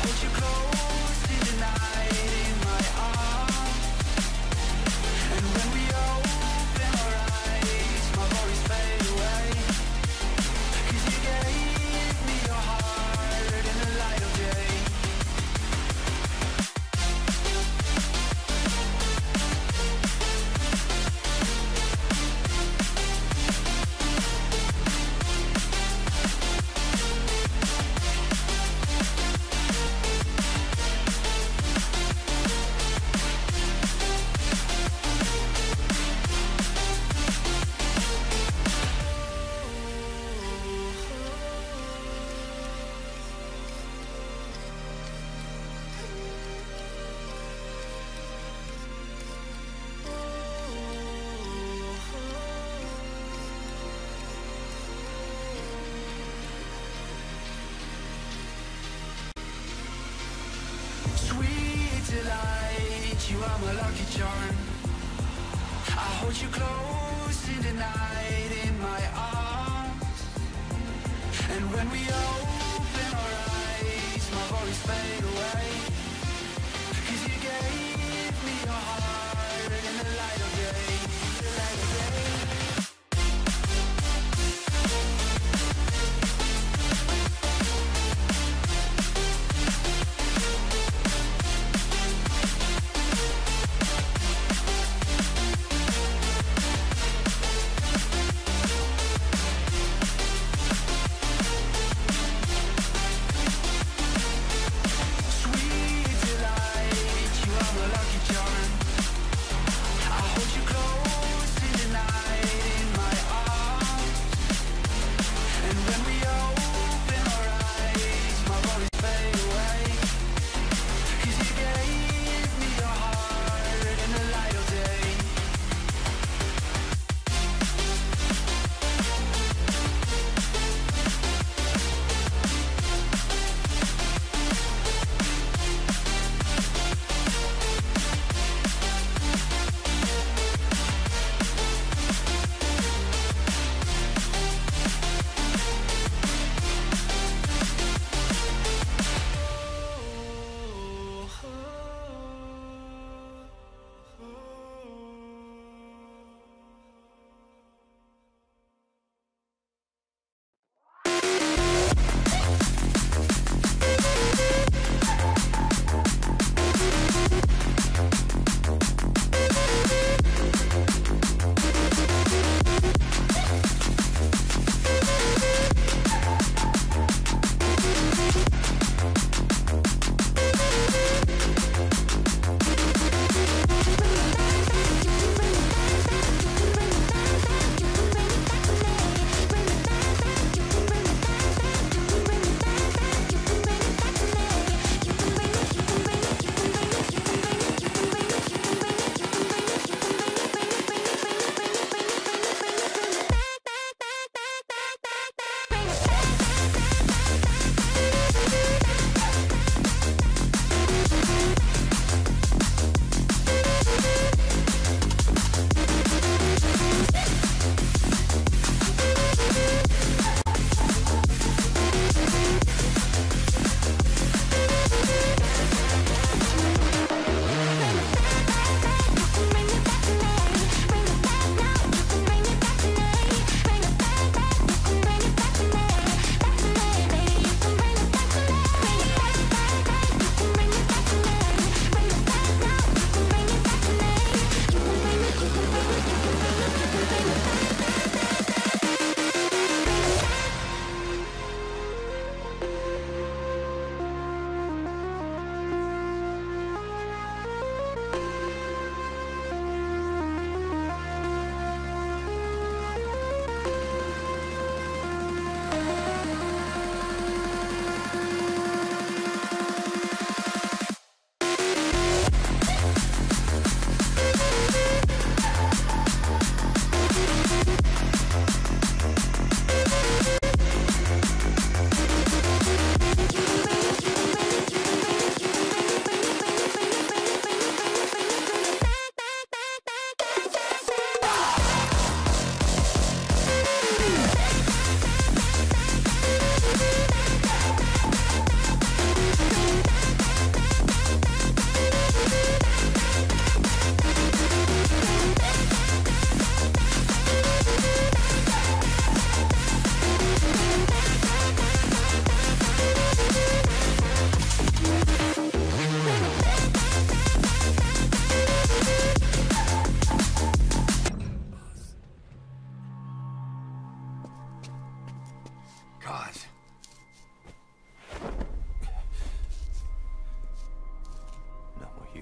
you are my lucky charm. I hold you close in the night in my arms. And when we open our eyes, my worries fade away. 'Cause you gave me your heart in the light of day, the light of day.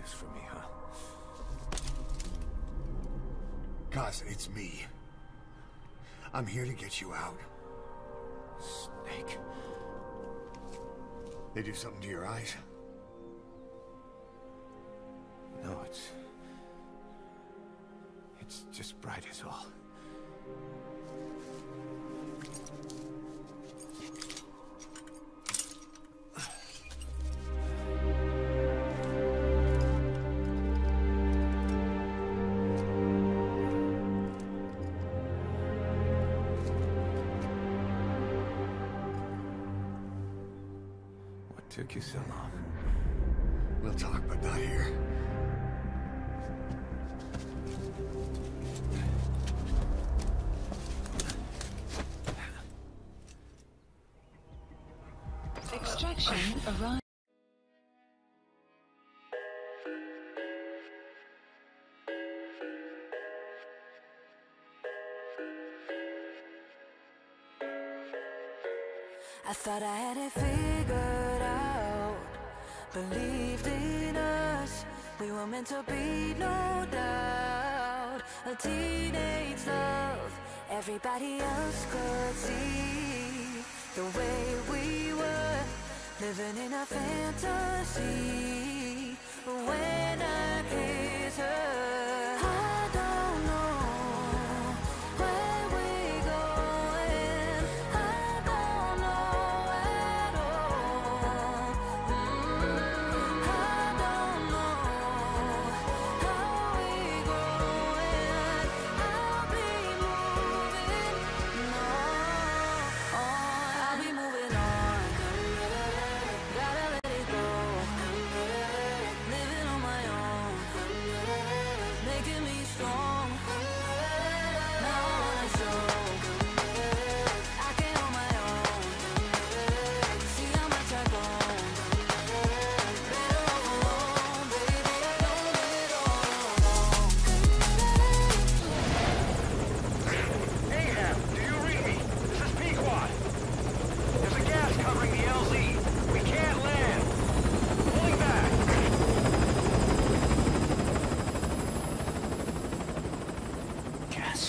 this for me, huh? 'Cause it's me. I'm here to get you out. Snake. They do something to your eyes? No, it's just bright as all. What took you so long? We'll talk, but not here. Extraction arrived. I thought I had it figured out, believed in us, we were meant to be, no doubt. A teenage love, everybody else could see the way we were, living in a fantasy. When I kiss her, I don't know where we're going, I don't know at all. I don't know how we're going, I'll be moving on, I'll be moving on. Gotta let it go, living on my own, making me strong. Now I wanna show I can hold my own, see how much I've grown. Better off alone, baby, I don't live it all alone. Ahab, do you read me? This is Pequod. There's a gas covering the LZ. We can't land. Pulling back. Gas.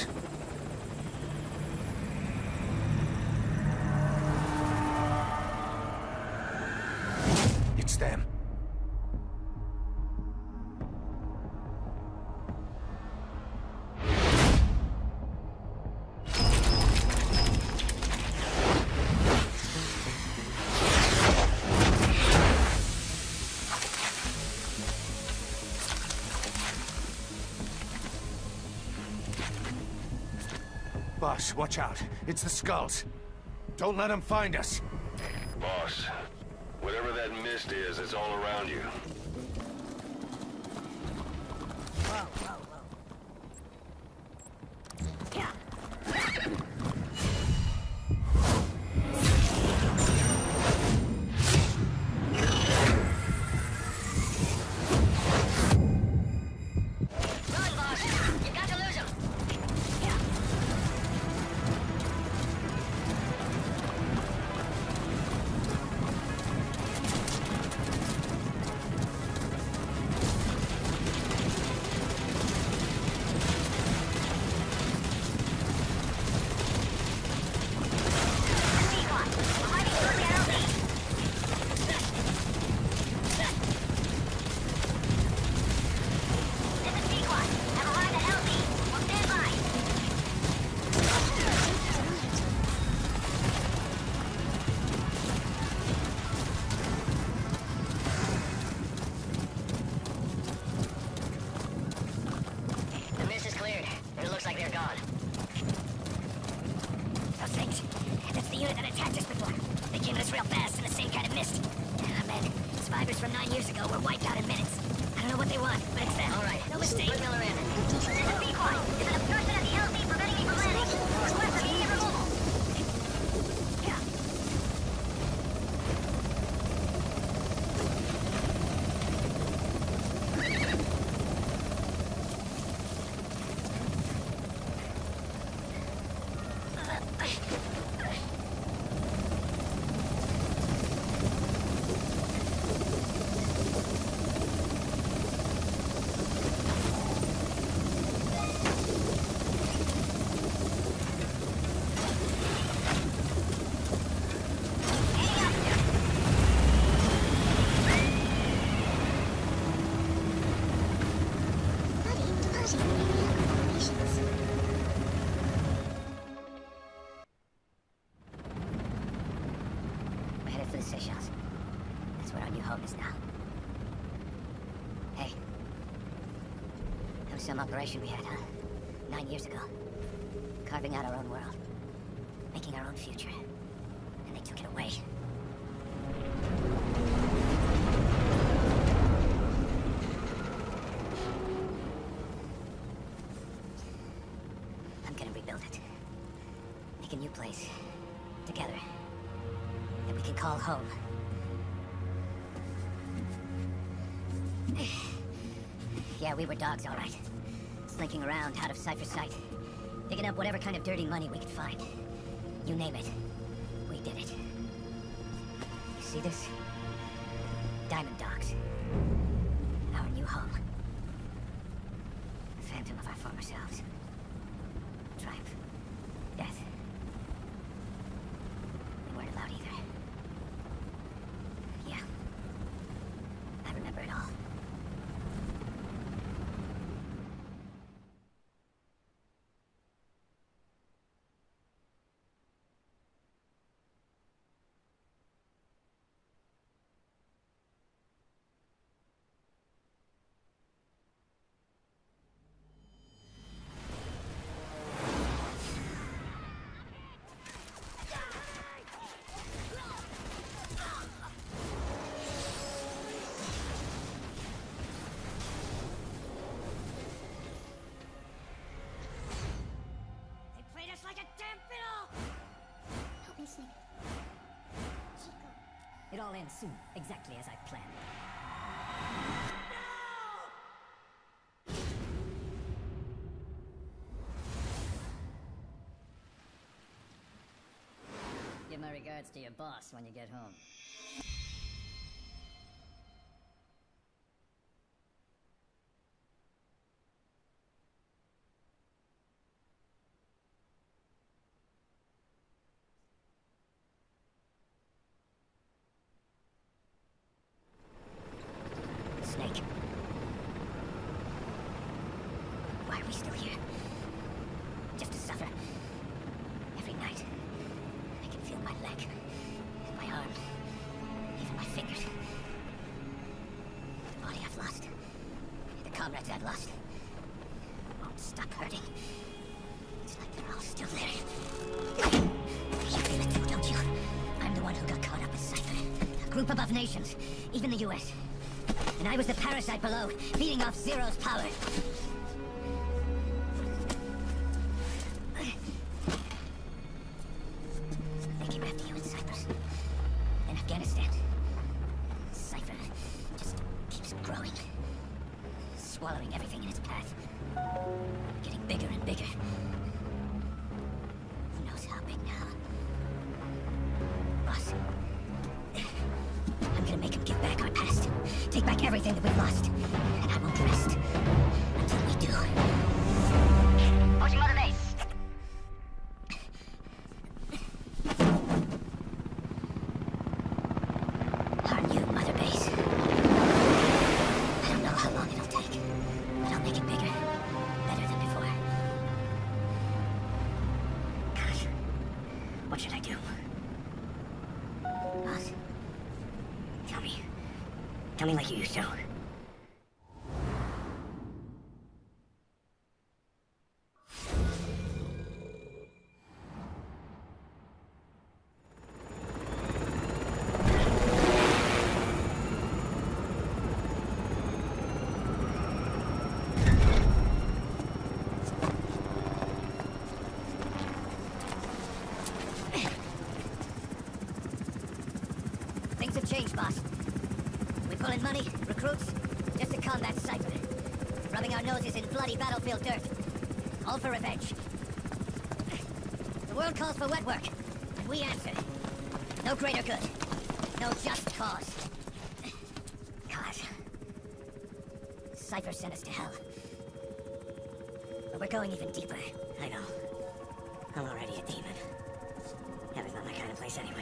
It's them. Boss, watch out. It's the skulls. Don't let them find us. Boss, whatever that mist is, it's all around you. Run, boss! You got to lose him! Pequod, we're hiding shortly at LZ. This is Pequod. Have arrived at LZ. We'll stand by. The mist is cleared, and it looks like they're gone. Those things. That's the unit that attacked us before. They came at us real fast in the same kind of mist. Ah, man. Survivors from 9 years ago were wiped out in minutes. I don't know what they want, but it's them. All right. No mistake. Bring Miller in. This is Pequod. There's an obstruction at the LZ preventing me from landing. Request immediate removal. Yeah. now. Hey. That was some operation we had, huh? 9 years ago. Carving out our own world. Making our own future. And they took it away. I'm gonna rebuild it. Make a new place. Together. That we can call home. Yeah, we were dogs, all right. Slinking around, out of Cypher's sight. Digging up whatever kind of dirty money we could find. You name it. We did it. You see this? Diamond Dogs. Our new home. The phantom of our former selves. Triumph. Death. We weren't allowed either. Yeah. I remember it all. It all ends soon, exactly as I've planned. Give my regards to your boss when you get home. Snake. Why are we still here? Just to suffer. Every night. I can feel my leg. And my arm. Even my fingers. The body I've lost. The comrades I've lost. Won't stop hurting. It's like they're all still there. You feel it too, don't you? I'm the one who got caught up with Cypher. A group above nations. Even the US. And I was the parasite below, feeding off Zero's power. They came after you in Cyprus. In Afghanistan. Cypher just keeps growing. Swallowing everything in its path. Getting bigger and bigger. Who knows how big now? Boss. I'm gonna make him give back our past. Take back everything that we've lost. And I won't rest until we do. Pushing mother base. Our new mother base. I don't know how long it'll take, but I'll make it bigger. Better than before. Gosh. What should I do? Boss? Tell me. Tell me like you used to. Things have changed, boss. We pull in money, recruits, just to combat Cypher. Rubbing our noses in bloody battlefield dirt. All for revenge. The world calls for wet work, and we answer. No greater good. No just cause. Cause. Cypher sent us to hell. But we're going even deeper. I know. I'm already a demon. Heaven's not my kind of place anyway.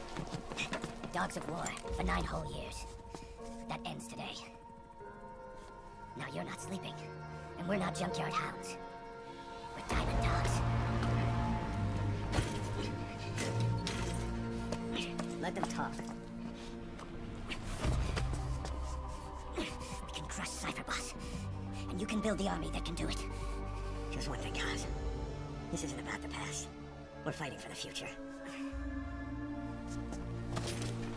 Dogs of war for 9 whole years. That ends today. you're not sleeping. And we're not junkyard hounds. We're diamond dogs. Let them talk. We can crush Cypherboss. And you can build the army that can do it. Just one thing, Kaz. This isn't about the past. We're fighting for the future.